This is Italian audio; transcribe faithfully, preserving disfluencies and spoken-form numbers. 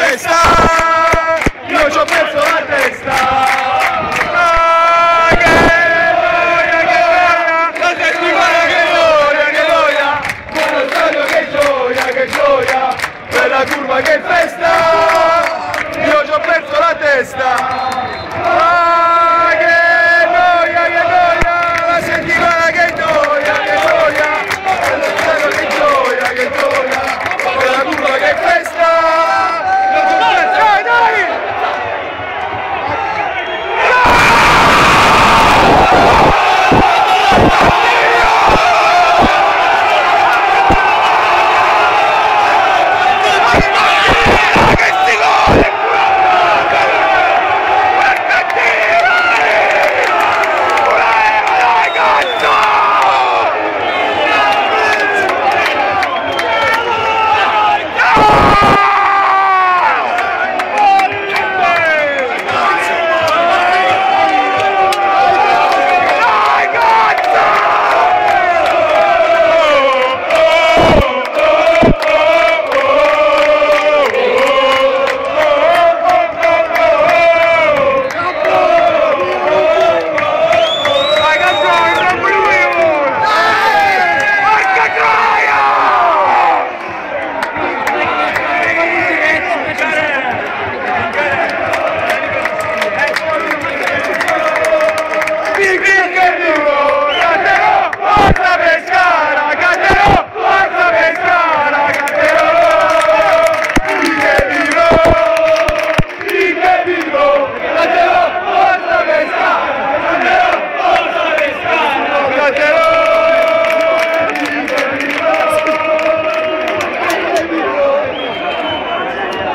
testa, io ci ho perso la testa. Ah, che noia, che noia, la settimana che noia, che noia, con lo stadio che gioia, che gioia, per la curva che